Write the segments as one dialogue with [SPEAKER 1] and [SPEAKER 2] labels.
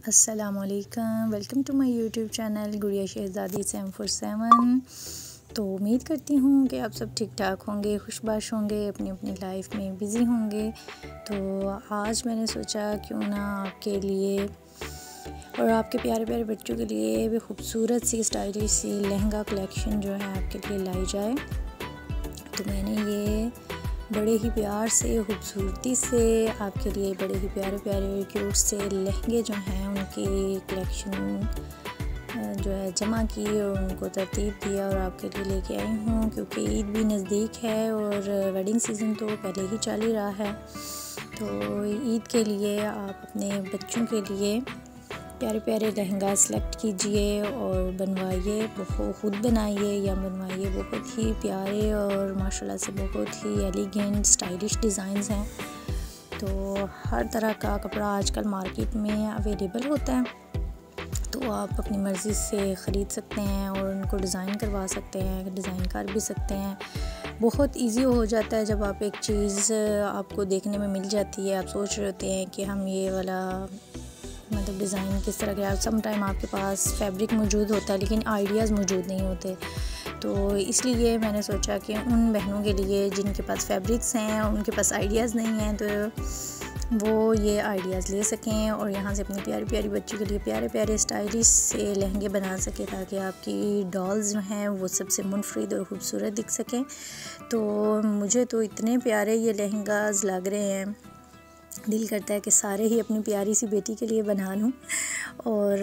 [SPEAKER 1] अस्सलामुअलैकुम, welcome to my YouTube channel Gudiya Shahzadi 747। तो उम्मीद करती हूँ कि आप सब ठीक ठाक होंगे, खुशबाश होंगे, अपनी अपनी लाइफ में बिज़ी होंगे। तो आज मैंने सोचा क्यों ना आपके लिए और आपके प्यारे प्यारे बच्चों के लिए भी खूबसूरत सी स्टाइलिश सी लहंगा कलेक्शन जो है आपके लिए लाई जाए। तो मैंने ये बड़े ही प्यार से खूबसूरती से आपके लिए बड़े ही प्यारे प्यारे क्यूट से लहंगे जो हैं उनकी कलेक्शन जो है जमा की और उनको तरतीब दिया और आपके लिए लेके आई हूँ, क्योंकि ईद भी नज़दीक है और वेडिंग सीज़न तो पहले ही चल ही रहा है। तो ईद के लिए आप अपने बच्चों के लिए प्यारे प्यारे लहंगा सेलेक्ट कीजिए और बनवाइए, खुद बनाइए या बनवाइए। बहुत ही प्यारे और माशाल्लाह से बहुत ही एलिगेंट स्टाइलिश डिज़ाइंस हैं। तो हर तरह का कपड़ा आजकल मार्केट में अवेलेबल होता है, तो आप अपनी मर्ज़ी से ख़रीद सकते हैं और उनको डिज़ाइन करवा सकते हैं, डिज़ाइन कर भी सकते हैं। बहुत इजी हो जाता है जब आप एक चीज़ आपको देखने में मिल जाती है, आप सोच रहे होते हैं कि हम ये वाला मतलब डिज़ाइन किस तरह का। सम टाइम आपके पास फैब्रिक मौजूद होता है लेकिन आइडियाज़ मौजूद नहीं होते, तो इसलिए मैंने सोचा कि उन बहनों के लिए जिनके पास फैब्रिक्स हैं, उनके पास आइडियाज़ नहीं हैं, तो वो ये आइडियाज़ ले सकें और यहाँ से अपनी प्यारी प्यारी बच्चों के लिए प्यारे प्यारे स्टाइलिश से लहंगे बना सकें, ताकि आपकी डॉल्स जो हैं वो सबसे मुनफरिद और ख़ूबसूरत दिख सकें। तो मुझे तो इतने प्यारे ये लहंगाज लग रहे हैं, दिल करता है कि सारे ही अपनी प्यारी सी बेटी के लिए बना लूँ और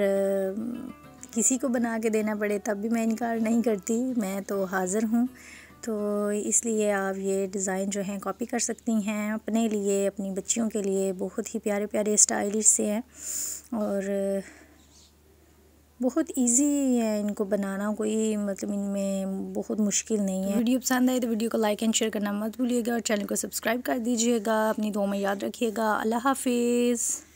[SPEAKER 1] किसी को बना के देना पड़े तब भी मैं इनकार नहीं करती, मैं तो हाज़िर हूँ। तो इसलिए आप ये डिज़ाइन जो हैं कॉपी कर सकती हैं अपने लिए, अपनी बच्चियों के लिए। बहुत ही प्यारे प्यारे स्टाइलिश से हैं और बहुत इजी है इनको बनाना, कोई मतलब इनमें बहुत मुश्किल नहीं है। वीडियो पसंद आए तो वीडियो को लाइक एंड शेयर करना मत भूलिएगा और चैनल को सब्सक्राइब कर दीजिएगा। अपनी दुआ में याद रखिएगा। अल्लाह हाफिज़।